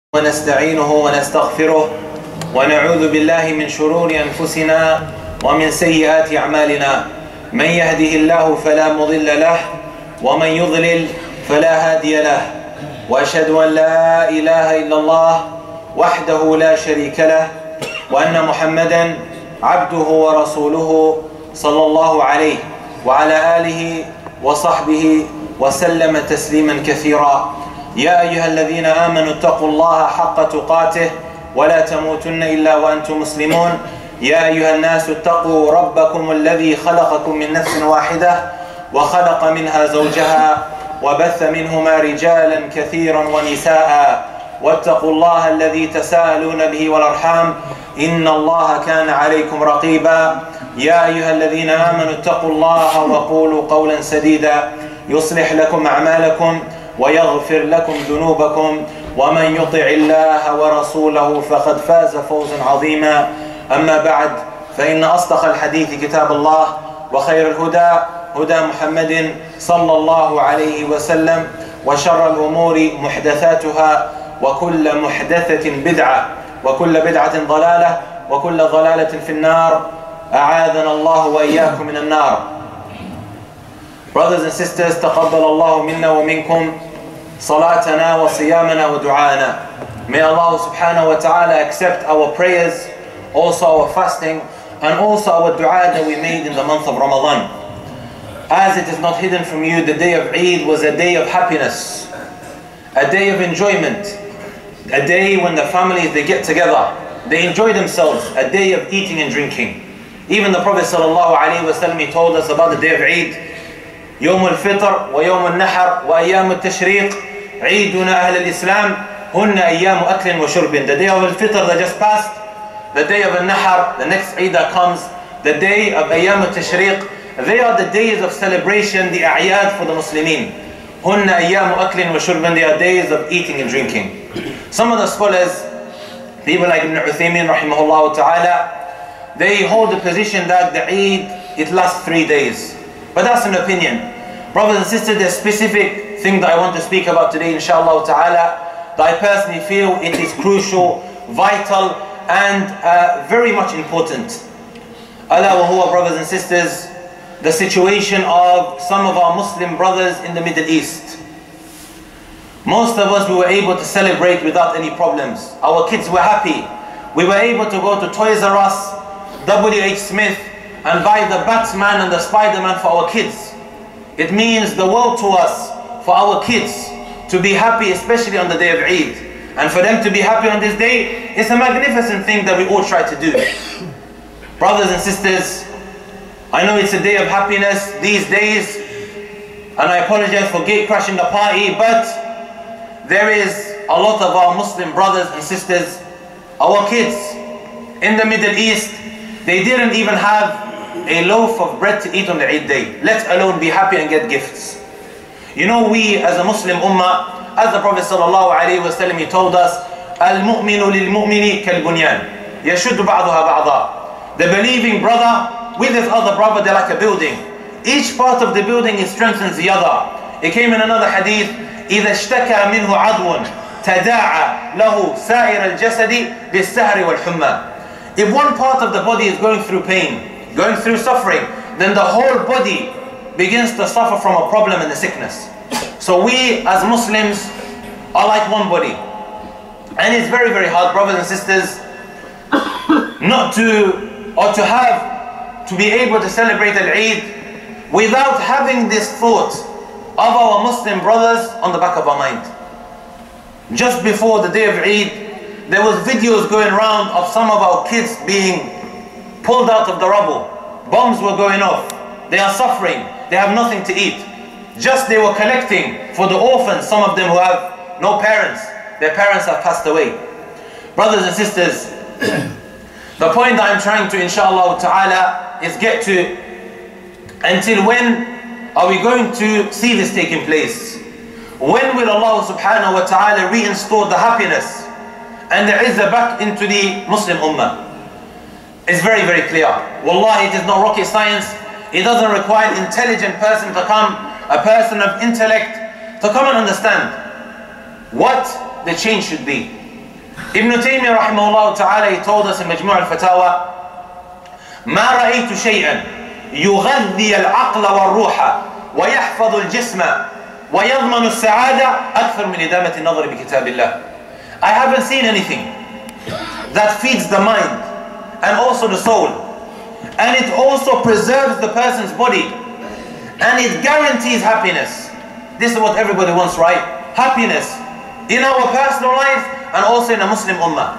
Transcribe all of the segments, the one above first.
ونستعينه ونستغفره ونعوذ بالله من شرور أنفسنا ومن سيئات أعمالنا. من يهده الله فلا مضل له ومن يضلل فلا هادي له، وأشهد أن لا إله إلا الله وحده لا شريك له، وأن محمدا عبده ورسوله صلى الله عليه وعلى آله وصحبه وسلم تسليما كثيرا. يا أيها الذين آمنوا اتقوا الله حق تقاته ولا تموتن إلا وأنتم مسلمون. يا أيها الناس اتقوا ربكم الذي خلقكم من نفس واحدة وخلق منها زوجها وبث منهما رجالا كثيرا ونساء، واتقوا الله الذي تساءلون به والأرحام إن الله كان عليكم رقيبا. يا أيها الذين آمنوا اتقوا الله وقولوا قولا سديدا يصلح لكم أعمالكم ويغفر لكم ذنوبكم، ومن يطع الله ورسوله فقد فاز فوزا عظيما. أما بعد، فإن أصدق الحديث كتاب الله، وخير الهدى هدى محمد صلى الله عليه وسلم، وشر الأمور محدثاتها، وكل محدثة بدعة، وكل بدعة ضلالة، وكل ضلالة في النار. أعاذنا الله وإياكم من النار. Brothers and sisters, تقبل الله منا ومنكم صلاتنا وصيامنا ودعانا. May Allah subhanahu wa ta'ala accept our prayers, also our fasting, and also our dua that we made in the month of Ramadan. As it is not hidden from you, the day of Eid was a day of happiness, a day of enjoyment, a day when the families, they get together, they enjoy themselves, a day of eating and drinking. Even the Prophet sallallahu alaihi wasallam, he told us about the day of Eid. يوم الفطر ويوم النحر وأيام التشريق عيدنا أهل الإسلام هن أيام أكل وشرب. The day of al-Fitr that just passed, the day of al-Nahar, the next Eid that comes, the day of أيام التشريق, they are the days of celebration, the a'yad for the Muslimin. هن أيام أكل وشرب, they are days of eating and drinking. Some of the scholars, people like Ibn Uthaymin rahimahullah ta'ala, they hold the position that the Eid, it lasts 3 days. But that's an opinion. Brothers and sisters, there's a specific thing that I want to speak about today, inshallah ta'ala, that I personally feel it is crucial, vital, and very much important. Ala wa huwa, brothers and sisters, the situation of some of our Muslim brothers in the Middle East. Most of us, we were able to celebrate without any problems. Our kids were happy. We were able to go to Toys R Us, W.H. Smith, and buy the Batman and the Spider-Man for our kids. It means the world to us, for our kids to be happy, especially on the day of Eid. And for them to be happy on this day, it's a magnificent thing that we all try to do. Brothers and sisters, I know it's a day of happiness these days, and I apologize for gate crashing the party, but there is a lot of our Muslim brothers and sisters, our kids in the Middle East, they didn't even have a loaf of bread to eat on the Eid day, let alone be happy and get gifts. You know, we as a Muslim ummah, as the Prophet sallallahu alaihi wasallam, he told us, Al-mu'minu lil-mu'mini kal-bunyan, yashuddu ba'duha ba'da. The believing brother with his other brother, they're like a building. Each part of the building, it strengthens the other. It came in another hadith, إِذَا اشْتَكَى مِنْهُ عَضْوٌ تَدَاعَى لَهُ سَائِرَ الْجَسَدِ بِالسَّهْرِ وَالْحُمَّةِ. If one part of the body is going through pain, going through suffering, then the whole body begins to suffer from a problem and a sickness. So we as Muslims are like one body. And it's very, very hard, brothers and sisters, not to, or to have, to be able to celebrate Al-Eid without having this thought of our Muslim brothers on the back of our mind. Just before the day of Eid, there was videos going around of some of our kids being pulled out of the rubble. Bombs were going off. They are suffering. They have nothing to eat. Just they were collecting for the orphans, some of them who have no parents. Their parents have passed away. Brothers and sisters, the point that I'm trying to, inshallah ta'ala, is get to, until when are we going to see this taking place? When will Allah subhanahu wa ta'ala reinstore the happiness and the izzah back into the Muslim ummah? It's very, very clear. Wallahi, it is not rocket science. It doesn't require an intelligent person to come, a person of intellect, to come and understand what the change should be. Ibn Taymiyyah rahimahullah ta'ala, he told us in Majmu' al-Fatawa, ما رأيت شيئا يغذي العقل والروح ويحفظ الجسم ويضمن السعادة أكثر من إدامة النظر بكتاب الله. I haven't seen anything that feeds the mind and also the soul, and it also preserves the person's body, and it guarantees happiness. This is what everybody wants, right? Happiness in our personal life and also in a Muslim ummah.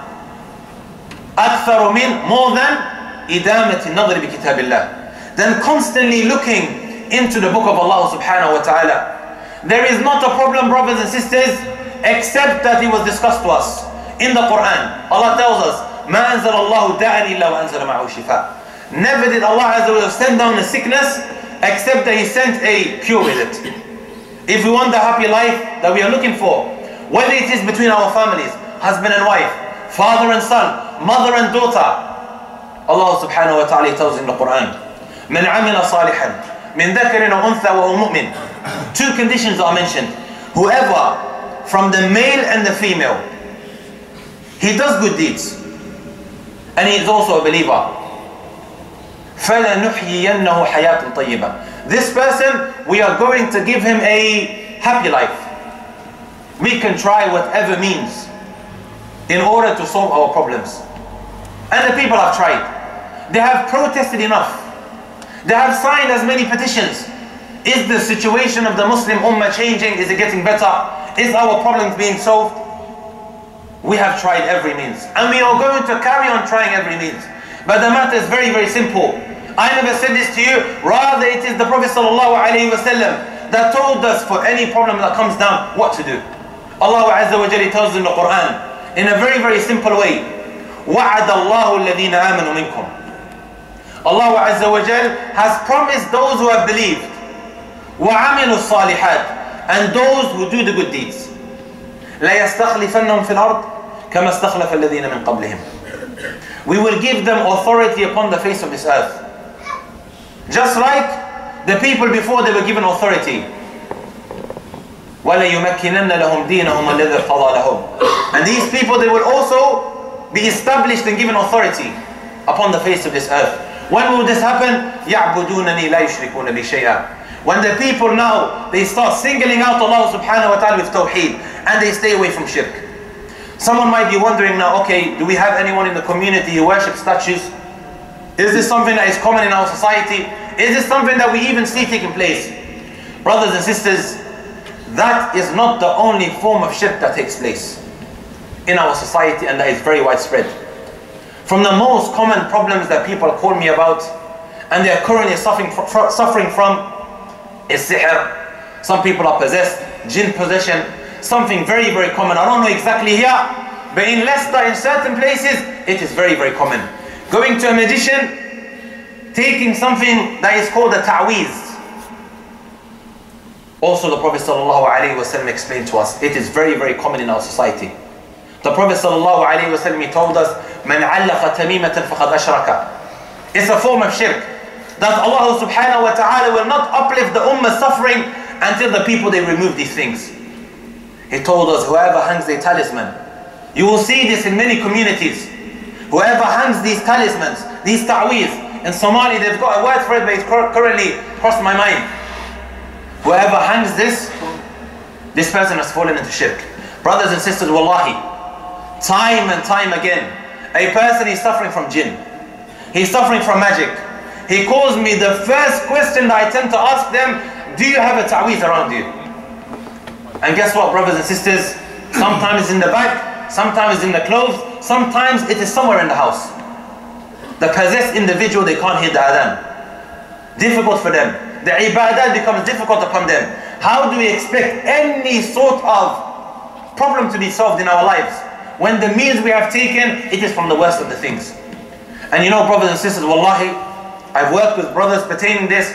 أكثر من, more than إدامة النظر بكتاب الله. Then constantly looking into the book of Allah subhanahu wa ta'ala. There is not a problem, brothers and sisters, except that it was discussed to us in the Quran. Allah tells us, ما أنزل الله داء إلا وأنزل معه شفاء. Never did Allah Azza wa Jalla send down a sickness except that He sent a cure with it. If we want the happy life that we are looking for, whether it is between our families, husband and wife, father and son, mother and daughter, Allah subhanahu wa ta'ala tells in the Quran, من عمل صالحا من ذكر وأنثى وهو مؤمن. Two conditions are mentioned. Whoever, from the male and the female, he does good deeds and he is also a believer, فَلَنُحْيِيَنَّهُ حَيَاةٌ طَيِّبَةٌ. This person, we are going to give him a happy life. We can try whatever means in order to solve our problems. And the people have tried. They have protested enough. They have signed as many petitions. Is the situation of the Muslim Ummah changing? Is it getting better? Is our problems being solved? We have tried every means. And we are going to carry on trying every means. But the matter is very, very simple. I never said this to you. Rather, it is the Prophet ﷺ that told us for any problem that comes down, what to do. Allah Azza wa Jalla tells in the Quran, in a very, very simple way, وَعَدَ اللَّهُ الَّذِينَ آمَنُوا مِنْكُمْ. Allah Azza wa Jal has promised those who have believed, وَعَمِلُوا الصَّالِحَاتِ, and those who do the good deeds, لَيَسْتَخْلِفَنَّهُمْ فِي الْأَرْضِ كَمَا اسْتَخْلَفَ الَّذِينَ مِنْ قَبْلِهِمْ. We will give them authority upon the face of this earth. Just like the people before, they were given authority. وَلَيُمَكِّنَنَّ لَهُمْ دِينَهُمْ الَّذِي ارْتَضَىٰ لَهُمْ. And these people, they will also be established and given authority upon the face of this earth. When will this happen? يَعْبُدُونَنِي لَا يُشْرِكُونَ بِي شَيْئًا. When the people now, they start singling out Allah subhanahu wa ta'ala with tawheed, and they stay away from shirk. Someone might be wondering now, okay, do we have anyone in the community who worships statues? Is this something that is common in our society? Is this something that we even see taking place? Brothers and sisters, that is not the only form of shirk that takes place in our society, and that is very widespread. From the most common problems that people call me about, and they are currently suffering from, is sihr. Some people are possessed, jinn possession, something very, very common. I don't know exactly here, but in Leicester, in certain places, it is very, very common. Going to a magician, taking something that is called a ta'weez. Also, the Prophet ﷺ explained to us, it is very, very common in our society. The Prophet ﷺ told us, مَنْ عَلَّقَ تَمِيمَةً فَقَدْ أَشْرَكَ. It's a form of shirk, that Allah subhanahu wa ta'ala will not uplift the ummah suffering until the people, they remove these things. He told us, whoever hangs a talisman, you will see this in many communities. Whoever hangs these talismans, these ta'weez, in Somali they've got a word for it, but it's currently crossed my mind. Whoever hangs this person has fallen into shirk. Brothers and sisters, wallahi, time and time again, a person is suffering from jinn. He's suffering from magic. He calls me, the first question that I tend to ask them, do you have a ta'weez around you? And guess what, brothers and sisters? Sometimes it's in the bag, sometimes it's in the clothes, sometimes it is somewhere in the house. The possessed individual, they can't hear the adhan. Difficult for them. The ibadah becomes difficult upon them. How do we expect any sort of problem to be solved in our lives when the means we have taken, it is from the worst of the things? And you know, brothers and sisters, wallahi, I've worked with brothers pertaining this.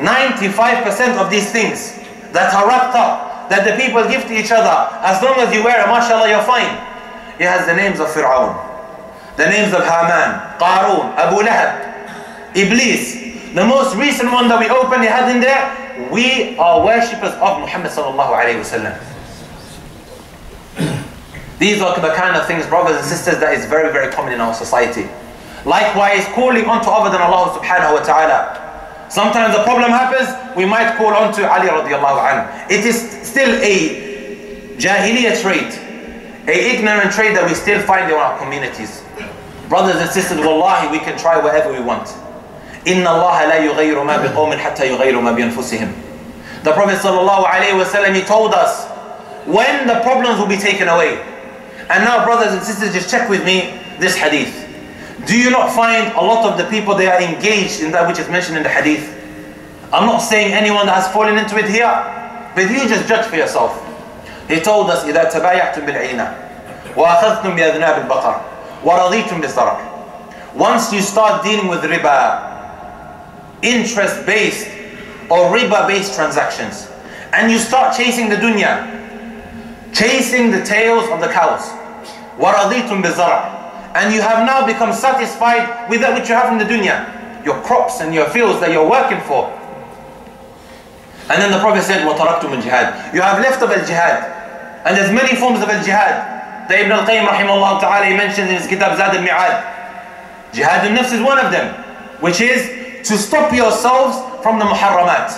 95% of these things that are wrapped up, that the people give to each other, as long as you wear it, mashallah, you're fine. It has the names of Fir'aun, the names of Haman, Qarun, Abu Lahab, Iblis. The most recent one that we openly had in there, we are worshippers of Muhammad sallallahu alayhi wa sallam. These are the kind of things, brothers and sisters, that is very, very common in our society. Likewise, calling on to other than Allah subhanahu wa ta'ala. Sometimes a problem happens, we might call on to Ali radiallahu anhu. It is still a jahiliyyah trait, a ignorant trait that we still find in our communities. Brothers and sisters, wallahi, we can try whatever we want. إِنَّ اللَّهَ لَا يُغَيِّرُ مَا بِقَوْمٍ حَتَّى يُغَيِّرُ مَا بِأَنفُسِهِمْ. The Prophet sallallahu alayhi wa sallam, he told us when the problems will be taken away. And now, brothers and sisters, just check with me this hadith. Do you not find a lot of the people, they are engaged in that which is mentioned in the hadith? I'm not saying anyone that has fallen into it here, but you just judge for yourself. He told us, إِذَا تَبَايَعْتُمْ بِالْعِينَ وَأَخَذْتُمْ بِأَذْنَابِ الْبَقَرِ وَرَضِيتُمْ بِالزَّرَعِ. Once you start dealing with riba, interest-based or riba-based transactions, and you start chasing the dunya, chasing the tails of the cows, وَرَضِيتُمْ بِالزَّرَعِ, and you have now become satisfied with that which you have in the dunya, your crops and your fields that you're working for. And then the Prophet said, وَتَرَكْتُمُ الْجِهَادِ. You have left of al-jihad. And there's many forms of al-jihad. The Ibn al-Qayyim rahimahullah ta'ala, he mentions in his kitab Zad al-Mi'ad. Jihad al-Nafs is one of them, which is to stop yourselves from the muharramat.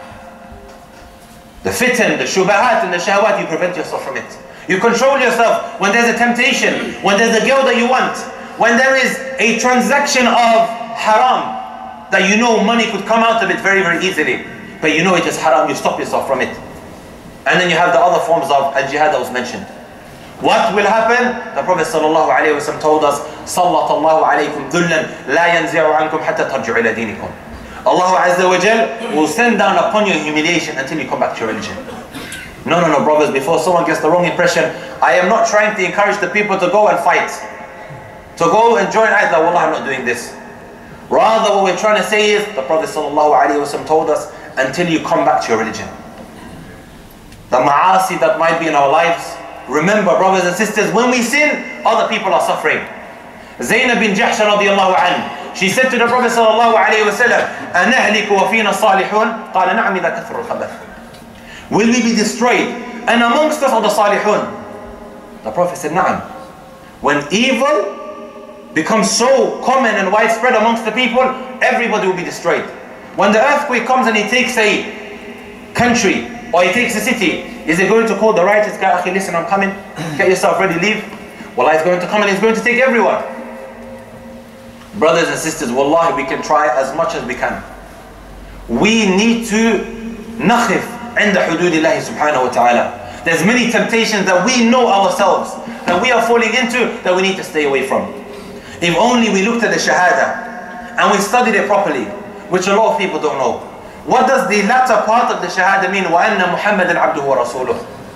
The fitan, the shubahat and the shahwat, you prevent yourself from it. You control yourself when there's a temptation, when there's a girl that you want, when there is a transaction of haram, that you know money could come out of it very, very easily, but you know it is haram, you stop yourself from it. And then you have the other forms of al-jihad that was mentioned. What will happen? The Prophet sallallahu alayhi wa sallam told us, صَلَّطَ اللَّهُ عَلَيْكُمْ ذُلًّا لَا يَنْزِعُ عَنْكُمْ حَتَّى تَرْجِعُوا إِلَى دِينِكُمْ. Allah Azza wa Jal will send down upon you humiliation until you come back to your religion. No, brothers, before someone gets the wrong impression, I am not trying to encourage the people to go and fight, to go and join Ayat. Wallah, I'm not doing this. Rather, what we're trying to say is, the Prophet ﷺ told us, until you come back to your religion. The ma'asi that might be in our lives, remember, brothers and sisters, when we sin, other people are suffering. Zainab bin Jahsh radiyallahu anhu, she said to the Prophet sallallahu alayhi wa sallam, أَنَهْلِكُ وَفِينَا الصَّالِحُونَ قَالَ نَعْمِ إِذَا كَثُرُ الْخَبَثِ. Will we be destroyed? And amongst us are the salihun. The Prophet said, Na'am. When evil becomes so common and widespread amongst the people, everybody will be destroyed. When the earthquake comes and it takes a country or it takes a city, is it going to call the righteous guy, Akhi, listen, I'm coming, get yourself ready, leave? Wallah, it's going to come and it's going to take everyone. Brothers and sisters, wallahi, we can try as much as we can. We need to nakhif عند حدود الله سبحانه وتعالى. There's many temptations that we know ourselves, that we are falling into, that we need to stay away from. If only we looked at the shahada and we studied it properly, which a lot of people don't know. What does the latter part of the shahada mean? وَأَنَّ مُحَمَّدًا عَبْدُهُ وَرَسُولُهُ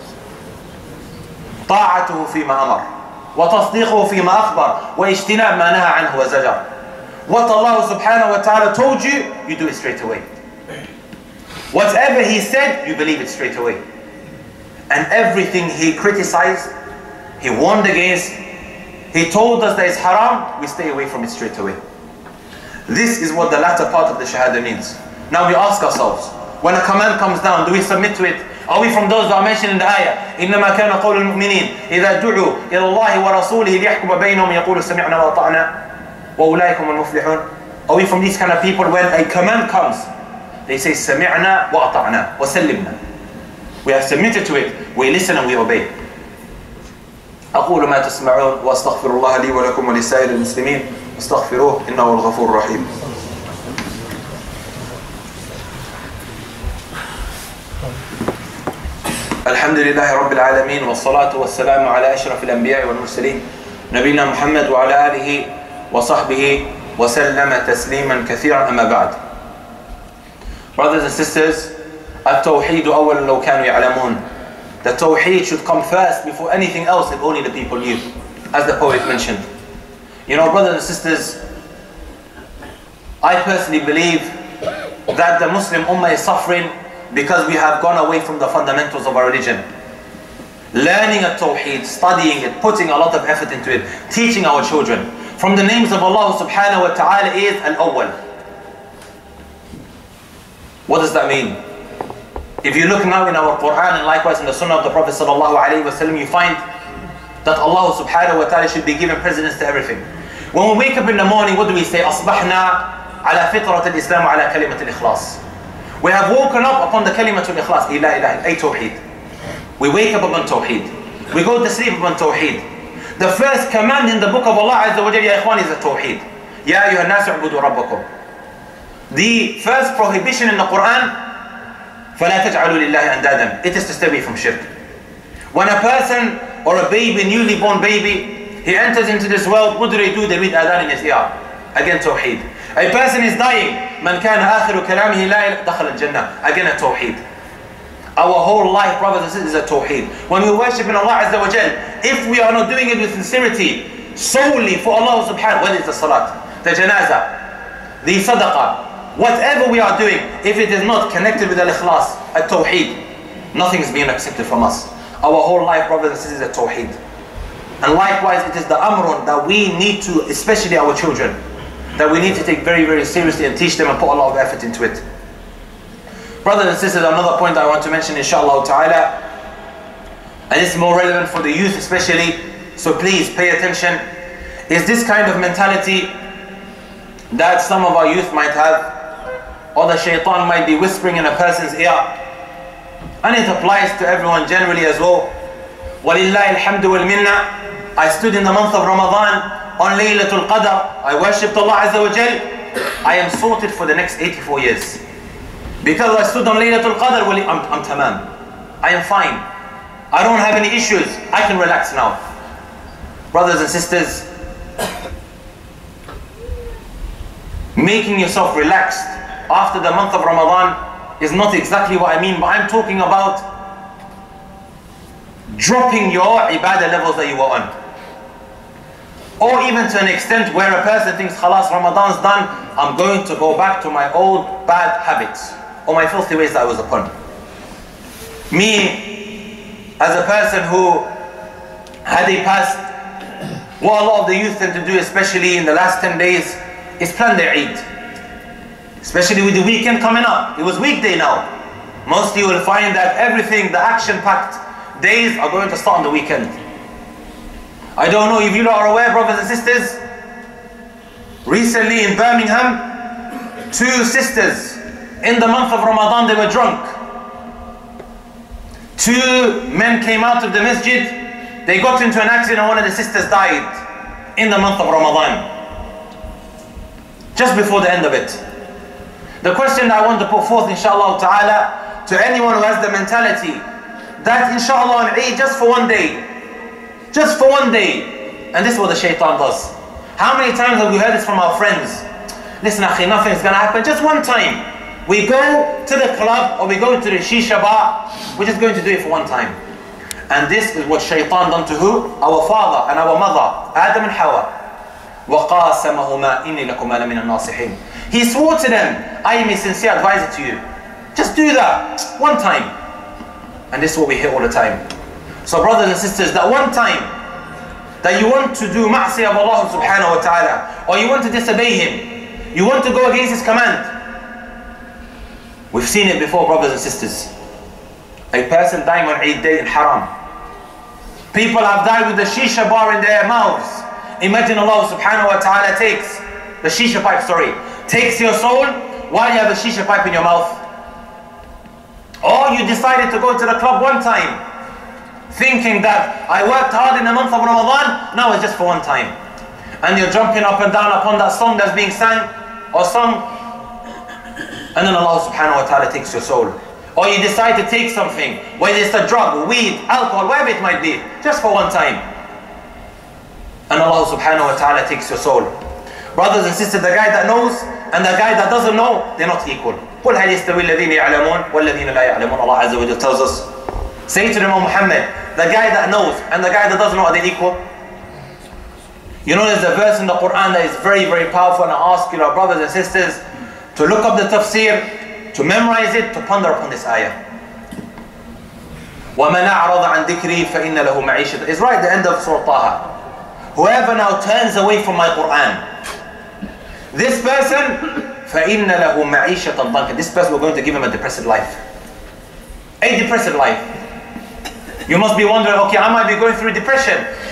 طَاعَتُهُ فِيمَا أَمَرَ وَتَصْدِيقُهُ فِيمَا أَخْبَرَ وَإِجْتِنَابُ مَا نَهَى عَنْهُ وَزَجَرَ. What Allah subhanahu wa ta'ala told you, you do it straight away. Whatever He said, you believe it straight away. And everything He criticized, He warned against, He told us that it's haram, we stay away from it straight away. This is what the latter part of the shahada means. Now we ask ourselves, when a command comes down, do we submit to it? Are we from those that are mentioned in the ayah? إِنَّمَا كَانَ قَوْلُ الْمُؤْمِنِينَ إِذَا دُعُوا إِلَى اللَّهِ وَرَسُولِهِ لِيَحْكُمَ بَيْنَهُمْ يَقُولُ سَمِعْنَا وَأَطَعْنَا وَأُولَٰئِكَ هُمُ الْمُفْلِحُونَ. Are we from these kind of people, when a command comes, they say, سَمِعْنَا وَأَطَعْنَا وَسَلِّمْنَا. We have submitted to it, we listen and we obey. أقول ما تسمعون وأستغفر الله لي ولكم ولسائر المسلمين استغفروه إنه الغفور الرحيم. الحمد لله رب العالمين والصلاة والسلام على أشرف الأنبياء والمرسلين نبينا محمد وعلى آله وصحبه وسلم تسليما كثيرا أما بعد. Brothers and sisters, التوحيد أولا لو كانوا يعلمون. The Tawheed should come first before anything else if only the people knew, as the poet mentioned. You know, brothers and sisters, I personally believe that the Muslim Ummah is suffering because we have gone away from the fundamentals of our religion. Learning a Tawheed, studying it, putting a lot of effort into it, teaching our children. From the names of Allah subhanahu wa ta'ala is Al-Awwal. What does that mean? If you look now in our Quran and likewise in the Sunnah of the Prophet sallallahu alaihi wasallam, you find that Allah subhanahu wa ta'ala should be given precedence to everything. When we wake up in the morning, what do we say? أصبحنا على فطرة الإسلام وعلى كلمة الإخلاص. We have woken up upon the كلمة الإخلاص. لا إله إلا أي توحيد. We wake up upon Tawheed. We go to sleep upon Tawheed. The first command in the book of Allah Azza wa Jalla, ya ikhwan, is the Tawheed. Ya ayyuha an-nas u'budu rabbakum. The first prohibition in the Quran, فَلَا تَجْعَلُوا لِلَّهِ أَنْدَادًا. It is to stay away from shirk. When a person or a baby, newly born baby, he enters into this world, what do? They read adhan in his ear. Again, Tawheed. A person is dying. مَنْ كَانَ آخِرُ كَلَامِهِ لَا دَخَلَ الْجَنَّةِ. Again, a Tawheed. Our whole life, brothers and sisters, is a Tawheed. When we worship in Allah Azza wa Jal, if we are not doing it with sincerity, solely for Allah subhanahu, whether it's the salat, the janazah, the sadaqah, whatever we are doing, if it is not connected with al-ikhlas, al-tawheed, nothing is being accepted from us. Our whole life, brothers and sisters, is a tawheed. And likewise, it is the amrun that we need to, especially our children, that we need to take very, very seriously and teach them and put a lot of effort into it. Brothers and sisters, another point I want to mention, inshallah ta'ala, and it's more relevant for the youth especially, so please pay attention, is this kind of mentality that some of our youth might have, or the shaitan might be whispering in a person's ear, and it applies to everyone generally as well. وَلِلَّهِ الْحَمْدُ وَالْمِنَّةِ. I stood in the month of Ramadan on Laylatul Qadr, I worshipped Allah Azza wa Jal, I am sorted for the next 84 years. Because I stood on Laylatul Qadr, I'm tamam. I am fine. I don't have any issues. I can relax now. Brothers and sisters, making yourself relaxed after the month of Ramadan is not exactly what I mean, but I'm talking about dropping your ibadah levels that you were on. Or even to an extent where a person thinks, khalas, Ramadan's done, I'm going to go back to my old bad habits, or my filthy ways that I was upon. Me, as a person who had a past, what a lot of the youth tend to do, especially in the last 10 days, is plan their Eid. Especially with the weekend coming up. It was weekday now. Mostly you will find that everything, the action-packed days are going to start on the weekend. I don't know if you are aware, brothers and sisters, recently in Birmingham, 2 sisters, in the month of Ramadan, they were drunk. 2 men came out of the masjid, they got into an accident and one of the sisters died in the month of Ramadan. Just before the end of it. The question that I want to put forth, inshallah ta'ala, to anyone who has the mentality that inshallah on Eid, just for one day, just for one day, and this is what the shaitan does. How many times have we heard this from our friends? Listen, akhi, nothing is going to happen, just one time. We go to the club or we go to the shisha bar, we're just going to do it for one time. And this is what shaitan done to who? Our father and our mother, Adam and Hawa. وَقَاسَمَهُمَا إِنِّي لَكُمَا لَمِنَ النَّاصِحِينَ. He swore to them, I am a sincere advisor to you. Just do that, one time. And this is what we hear all the time. So brothers and sisters, that one time that you want to do ma'siyah of Allah subhanahu wa ta'ala, or you want to disobey Him, you want to go against His command. We've seen it before, brothers and sisters. A person dying on Eid day in haram. People have died with the shisha bar in their mouths. Imagine Allah subhanahu wa ta'ala takes the shisha pipe, takes your soul while you have a shisha pipe in your mouth. Or you decided to go to the club one time, thinking that I worked hard in the month of Ramadan, now it's just for one time. And you're jumping up and down upon that song that's being sang or sung, and then Allah subhanahu wa ta'ala takes your soul. Or you decide to take something, whether it's a drug, weed, alcohol, whatever it might be, just for one time. And Allah subhanahu wa ta'ala takes your soul. Brothers and sisters, the guy that knows and the guy that doesn't know, they're not equal. قُلْ هَلْ يَسْتَوِي الَّذِينَ يَعْلَمُونَ وَالَّذِينَ لَا يَعْلَمُونَ. Allah Azza wa Jalla tells us, say to them, O Muhammad, the guy that knows and the guy that doesn't know, are they equal? You know, there's a verse in the Quran that is very, very powerful, and I ask you, our brothers and sisters, to look up the tafsir, to memorize it, to ponder upon this ayah. وَمَنْ أَعْرَضَ عَنْ ذِكْرِي فَإِنَّ لَهُ مَعِيشَةً. It's right at the end of Surah Taha. Whoever now turns away from my Quran, this person, فَإِنَّ لَهُ مَعِيشَةً ضَنْكًا. This person, we're going to give him a depressive life. A depressive life. You must be wondering, okay, I might be going through depression.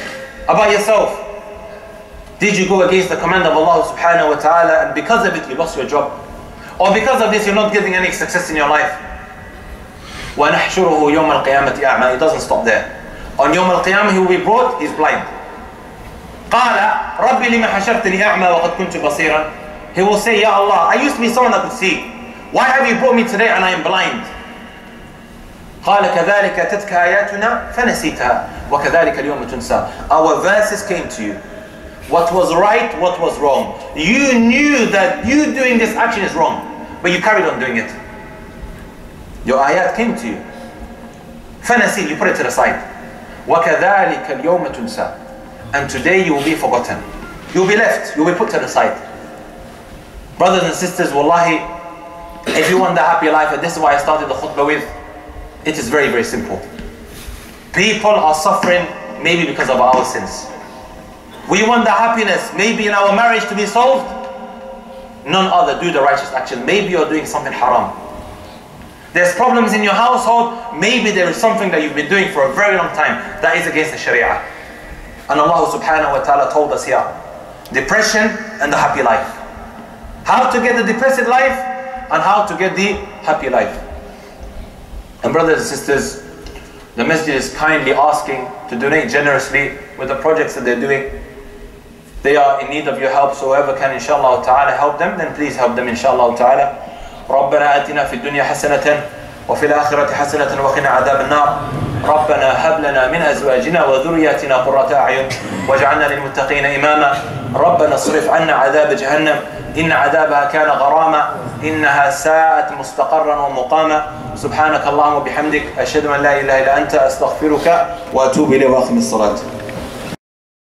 about yourself. Did you go against the command of Allah subhanahu wa ta'ala and because of it you lost your job? Or because of this you're not getting any success in your life? وَنَحْشُرُهُ يَوْمَ الْقِيَامَةِ أَعْمَى. It doesn't stop there. On Yawm al-Qiyamah he will be brought, he's blind. قَالَ رَبِّ لِمَ حَشَرْتَنِي أَعْمَى وَقَدْ كُنْتُ بَصِيرًا. He will say, Ya Allah, I used to be someone that could see. Why have you brought me today and I am blind? قال كذلك أتتك آياتنا فنسيتها وكذلك اليوم تنسى. Our verses came to you. What was right, what was wrong. You knew that you doing this action is wrong, but you carried on doing it. Your ayat came to you. فنسيت, you put it to the side. وكذلك اليوم تنسى. And today you will be forgotten. You will be left, you will be put to the side. Brothers and sisters, wallahi, if you want the happy life, and this is why I started the khutbah with, it is very, very simple. People are suffering maybe because of our sins. We want the happiness maybe in our marriage to be solved. None other, do the righteous action. Maybe you're doing something haram. There's problems in your household. Maybe there is something that you've been doing for a very long time that is against the Sharia. And Allah subhanahu wa ta'ala told us here, depression and the happy life. How to get the depressed life and how to get the happy life. And brothers and sisters, the masjid is kindly asking to donate generously with the projects that they're doing. They are in need of your help, so whoever can inshallah ta'ala help them, then please help them inshallah ta'ala. ربنا آتنا في الدنيا حسنة وفي الآخرة حسنة وقنا عذاب النار. ربنا هب لنا من أزواجنا وذرياتنا قرة أعين واجعلنا للمتقين إماما. ربنا اصرف عنا عذاب جهنم إن عذابها كان غراما إنها ساءت مستقرا ومقاما. سبحانك اللهم وبحمدك أشهد أن لا إله إلا أنت أستغفرك وأتوب إليك وأقم الصلاة.